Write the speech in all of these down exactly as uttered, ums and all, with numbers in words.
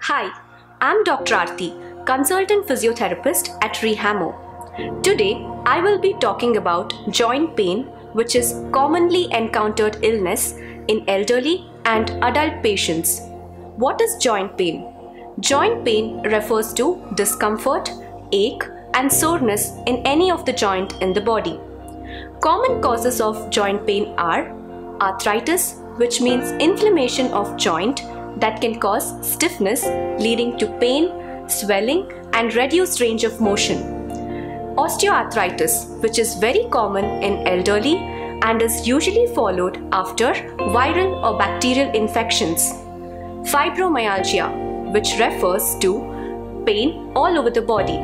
Hi, I'm Doctor Arathi, consultant physiotherapist at Rehamo. Today, I will be talking about joint pain, which is commonly encountered illness in elderly and adult patients. What is joint pain? Joint pain refers to discomfort, ache, and soreness in any of the joint in the body. Common causes of joint pain are arthritis, which means inflammation of joint that can cause stiffness leading to pain, swelling, and reduced range of motion. Osteoarthritis, which is very common in elderly and is usually followed after viral or bacterial infections. Fibromyalgia, which refers to pain all over the body.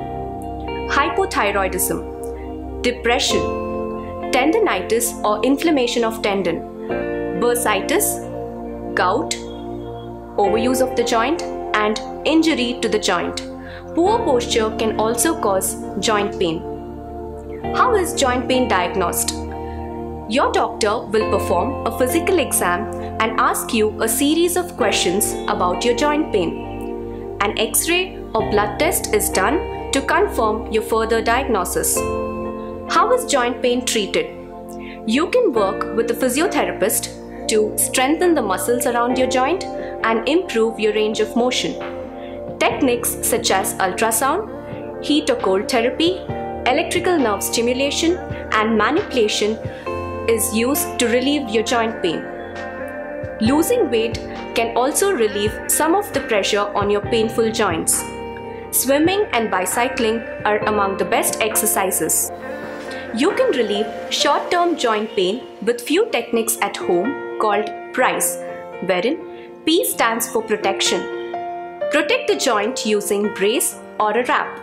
Hypothyroidism, depression, tendinitis or inflammation of tendon, bursitis, gout, overuse of the joint, and injury to the joint. Poor posture can also cause joint pain. How is joint pain diagnosed? Your doctor will perform a physical exam and ask you a series of questions about your joint pain. An X-ray or blood test is done to confirm your further diagnosis. How is joint pain treated? You can work with a physiotherapist to strengthen the muscles around your joint and improve your range of motion. Techniques such as ultrasound, heat or cold therapy, electrical nerve stimulation, and manipulation is used to relieve your joint pain. Losing weight can also relieve some of the pressure on your painful joints. Swimming and bicycling are among the best exercises. You can relieve short-term joint pain with few techniques at home called PRICE, wherein P stands for protection. Protect the joint using brace or a wrap.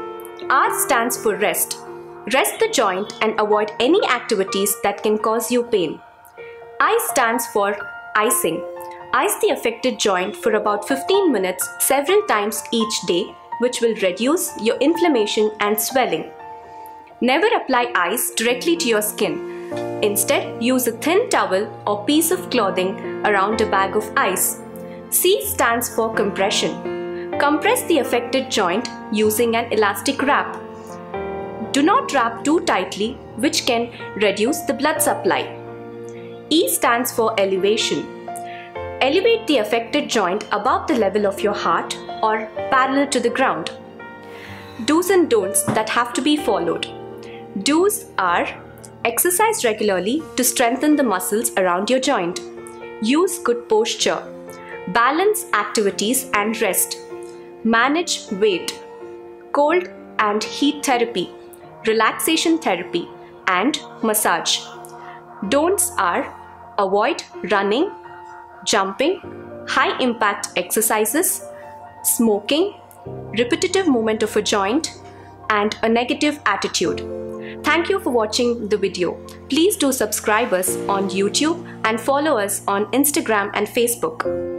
R stands for rest. Rest the joint and avoid any activities that can cause you pain. I stands for icing. Ice the affected joint for about fifteen minutes several times each day, which will reduce your inflammation and swelling. Never apply ice directly to your skin. Instead, use a thin towel or piece of clothing around a bag of ice. C stands for compression. Compress the affected joint using an elastic wrap. Do not wrap too tightly, which can reduce the blood supply. E stands for elevation. Elevate the affected joint above the level of your heart or parallel to the ground. Do's and don'ts that have to be followed. Do's are: exercise regularly to strengthen the muscles around your joint. Use good posture. Balance activities and rest. Manage weight. Cold and heat therapy. Relaxation therapy and massage. Don'ts are: avoid running, jumping, high impact exercises, smoking, repetitive movement of a joint, and a negative attitude. Thank you for watching the video. Please do subscribe us on YouTube and follow us on Instagram and Facebook.